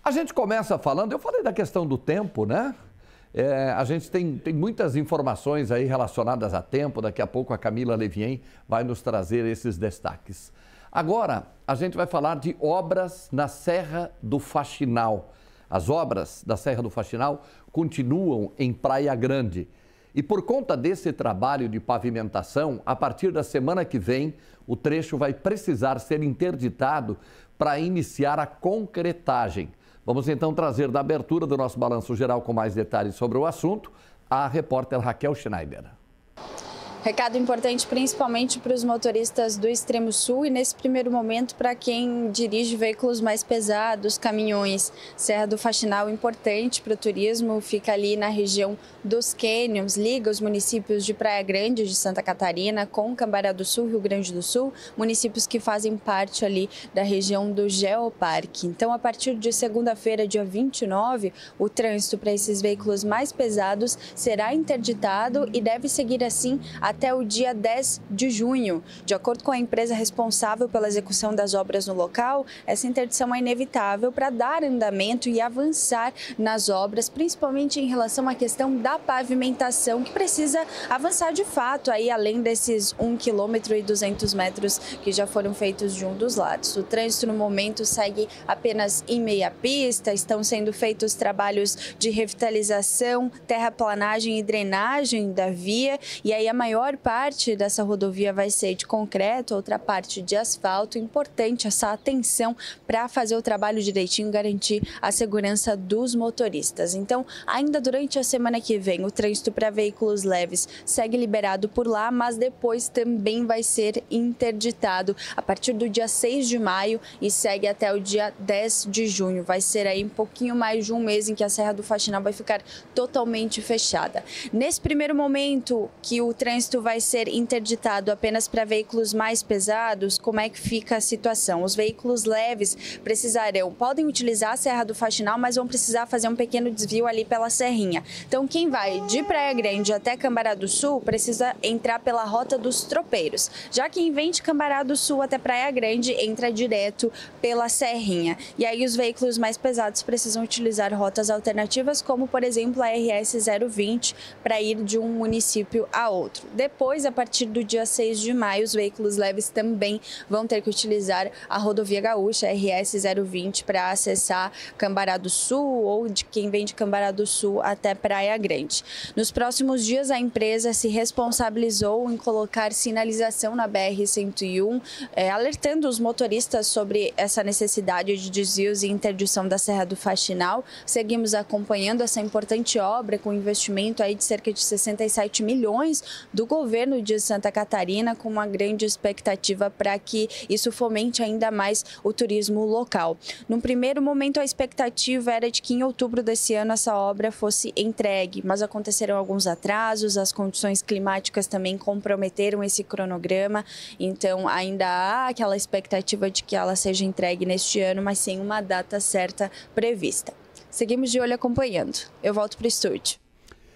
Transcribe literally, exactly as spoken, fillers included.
A gente começa falando, eu falei da questão do tempo, né? É, a gente tem, tem muitas informações aí relacionadas a tempo, daqui a pouco a Camila Levien vai nos trazer esses destaques. Agora, a gente vai falar de obras na Serra do Faxinal. As obras da Serra do Faxinal continuam em Praia Grande. E por conta desse trabalho de pavimentação, a partir da semana que vem, o trecho vai precisar ser interditado para iniciar a concretagem. Vamos então trazer da abertura do nosso Balanço Geral com mais detalhes sobre o assunto, a repórter Raquel Schneider. Recado importante principalmente para os motoristas do extremo sul e nesse primeiro momento para quem dirige veículos mais pesados, caminhões. Serra do Faxinal importante para o turismo, fica ali na região dos cânions, liga os municípios de Praia Grande, de Santa Catarina, com Cambará do Sul, Rio Grande do Sul, municípios que fazem parte ali da região do Geoparque. Então, a partir de segunda-feira, dia vinte e nove, o trânsito para esses veículos mais pesados será interditado e deve seguir assim até o dia dez de junho. De acordo com a empresa responsável pela execução das obras no local, essa interdição é inevitável para dar andamento e avançar nas obras, principalmente em relação à questão da pavimentação, que precisa avançar de fato, aí além desses um quilômetro e duzentos metros que já foram feitos de um dos lados. O trânsito no momento segue apenas em meia pista, estão sendo feitos trabalhos de revitalização, terraplanagem e drenagem da via, e aí a maior A maior parte dessa rodovia vai ser de concreto, outra parte de asfalto. Importante essa atenção para fazer o trabalho direitinho, garantir a segurança dos motoristas. Então, ainda durante a semana que vem, o trânsito para veículos leves segue liberado por lá, mas depois também vai ser interditado a partir do dia seis de maio e segue até o dia dez de junho. Vai ser aí um pouquinho mais de um mês em que a Serra do Faxinal vai ficar totalmente fechada. Nesse primeiro momento que o trânsito vai ser interditado apenas para veículos mais pesados, como é que fica a situação? Os veículos leves precisarão, podem utilizar a Serra do Faxinal, mas vão precisar fazer um pequeno desvio ali pela Serrinha. Então, quem vai de Praia Grande até Cambará do Sul precisa entrar pela Rota dos Tropeiros. Já quem vem de Cambará do Sul até Praia Grande entra direto pela Serrinha. E aí os veículos mais pesados precisam utilizar rotas alternativas, como por exemplo a R S zero vinte, para ir de um município a outro. Depois, a partir do dia seis de maio, os veículos leves também vão ter que utilizar a rodovia gaúcha R S zero vinte para acessar Cambará do Sul ou de quem vem de Cambará do Sul até Praia Grande. Nos próximos dias, a empresa se responsabilizou em colocar sinalização na B R cento e um, é, alertando os motoristas sobre essa necessidade de desvios e interdição da Serra do Faxinal. Seguimos acompanhando essa importante obra com investimento aí de cerca de sessenta e sete milhões do governo de Santa Catarina, com uma grande expectativa para que isso fomente ainda mais o turismo local. No primeiro momento, a expectativa era de que em outubro desse ano essa obra fosse entregue, mas aconteceram alguns atrasos, as condições climáticas também comprometeram esse cronograma, então ainda há aquela expectativa de que ela seja entregue neste ano, mas sem uma data certa prevista. Seguimos de olho acompanhando. Eu volto para o estúdio.